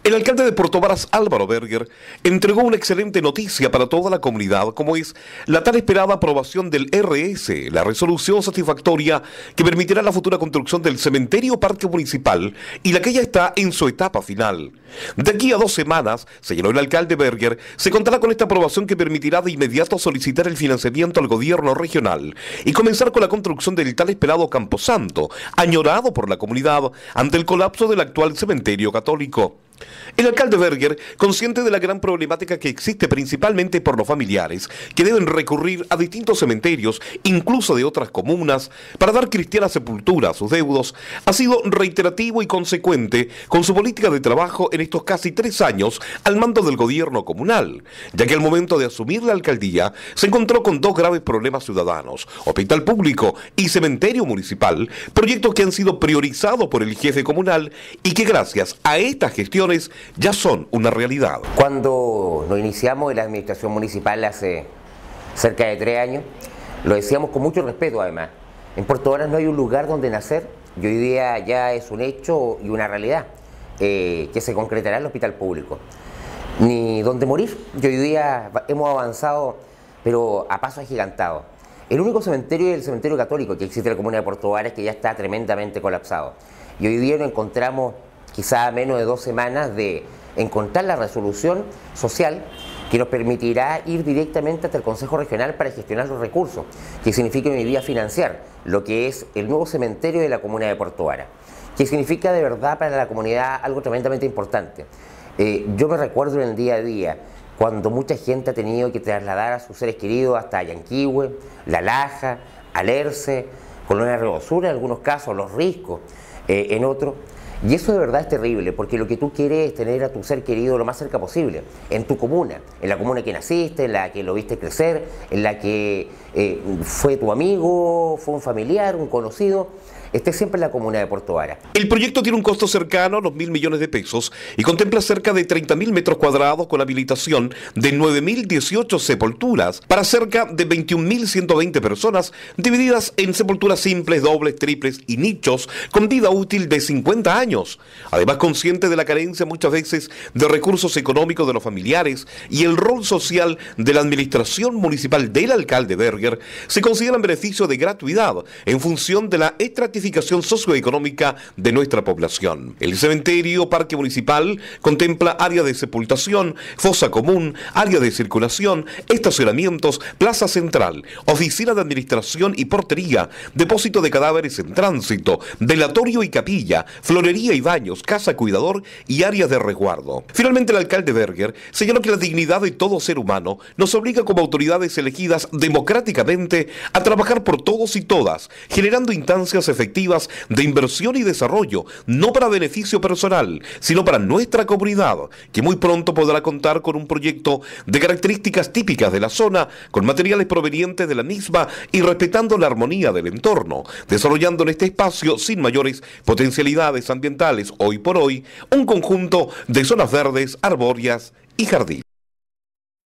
El alcalde de Puerto Varas, Álvaro Berger, entregó una excelente noticia para toda la comunidad, como es la tan esperada aprobación del RS, la resolución satisfactoria que permitirá la futura construcción del cementerio parque municipal y la que ya está en su etapa final. De aquí a 2 semanas, señaló el alcalde Berger, se contará con esta aprobación que permitirá de inmediato solicitar el financiamiento al gobierno regional y comenzar con la construcción del tan esperado Camposanto, añorado por la comunidad ante el colapso del actual cementerio católico. El alcalde Berger, consciente de la gran problemática que existe principalmente por los familiares, que deben recurrir a distintos cementerios, incluso de otras comunas, para dar cristiana sepultura a sus deudos, ha sido reiterativo y consecuente con su política de trabajo en estos casi 3 años al mando del gobierno comunal, ya que al momento de asumir la alcaldía se encontró con 2 graves problemas ciudadanos: hospital público y cementerio municipal, proyectos que han sido priorizados por el jefe comunal y que gracias a estas gestiones ya son una realidad. Cuando nos iniciamos en la administración municipal hace cerca de 3 años, lo decíamos con mucho respeto además. En Puerto Varas no hay un lugar donde nacer y hoy día ya es un hecho y una realidad que se concretará en el hospital público. Ni donde morir, y hoy día hemos avanzado pero a paso agigantado. El único cementerio es el cementerio católico que existe en la comuna de Puerto Varas, que ya está tremendamente colapsado. Y hoy día nos encontramos quizá a menos de 2 semanas de encontrar la resolución social que nos permitirá ir directamente hasta el Consejo Regional para gestionar los recursos, que significa hoy día financiar lo que es el nuevo cementerio de la comuna de Puerto Varas, que significa de verdad para la comunidad algo tremendamente importante. Yo me recuerdo en el día a día cuando mucha gente ha tenido que trasladar a sus seres queridos hasta Yanquihue, La Laja, Alerce, Colonia Rebosura en algunos casos, Los Riscos en otros. Y eso de verdad es terrible, porque lo que tú quieres es tener a tu ser querido lo más cerca posible, en tu comuna, en la comuna que naciste, en la que lo viste crecer, en la que fue tu amigo, fue un familiar, un conocido. Esté siempre en la comuna de Puerto Varas. El proyecto tiene un costo cercano a los 1.000 millones de pesos y contempla cerca de 30.000 metros cuadrados con habilitación de 9.018 sepulturas para cerca de 21.120 personas divididas en sepulturas simples, dobles, triples y nichos con vida útil de 50 años. Además, consciente de la carencia muchas veces de recursos económicos de los familiares y el rol social de la administración municipal del alcalde Berger, se consideran beneficios de gratuidad en función de la estratificación socioeconómica de nuestra población. El cementerio parque municipal contempla área de sepultación, fosa común, área de circulación, estacionamientos, plaza central, oficina de administración y portería, depósito de cadáveres en tránsito, velatorio y capilla, florería y baños, casa cuidador y áreas de resguardo. Finalmente, el alcalde Berger señaló que la dignidad de todo ser humano nos obliga como autoridades elegidas democráticamente a trabajar por todos y todas, generando instancias efectivas de inversión y desarrollo, no para beneficio personal, sino para nuestra comunidad, que muy pronto podrá contar con un proyecto de características típicas de la zona, con materiales provenientes de la misma y respetando la armonía del entorno, desarrollando en este espacio, sin mayores potencialidades ambientales hoy por hoy, un conjunto de zonas verdes, arbóreas y jardín.